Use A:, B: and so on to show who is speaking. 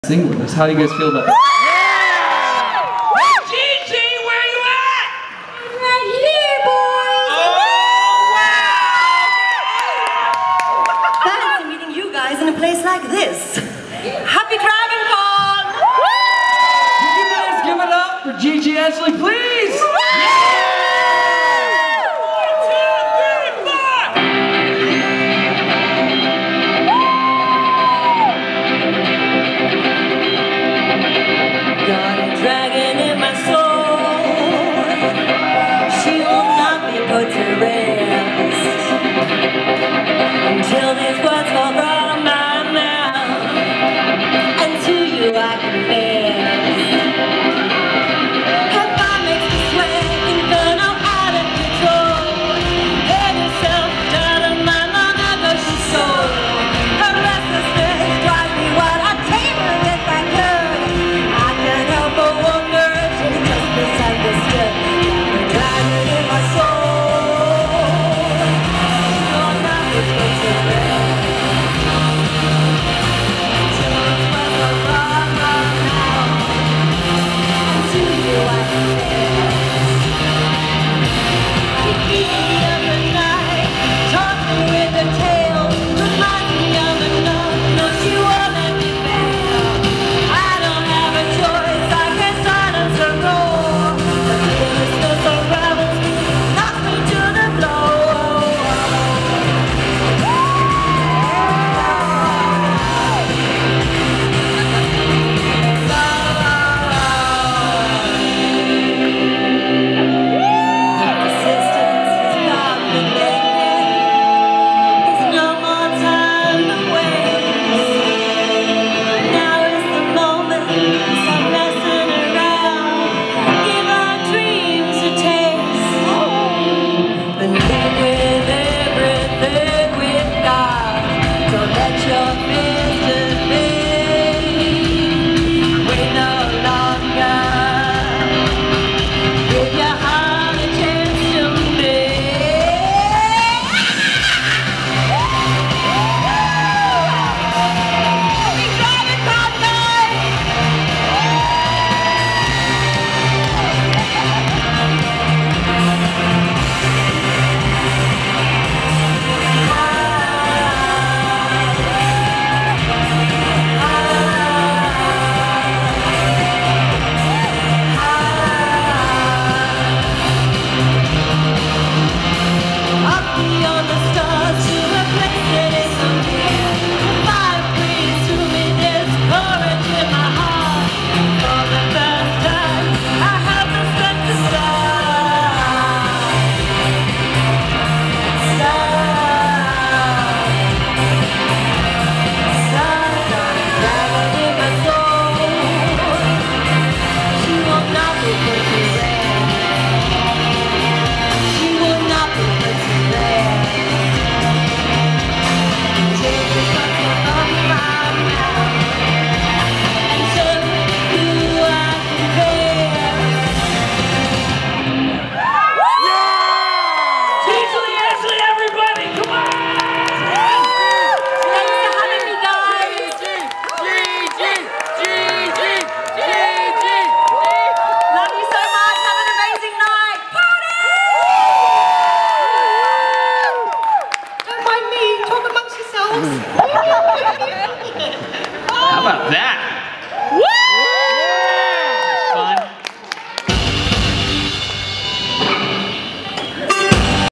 A: Sing with us. How do you guys feel about that?
B: Hey, Gigi, where you at?
C: I'm right here, boys.
B: Oh, wow!
C: Fancy meeting you guys in a place like this. Happy Dragon Con!
A: Can you guys give it up for Gigi Ashley, please?
C: Got a dragon in my soul. She will not be put to rest until these words fall from my mouth. And to you I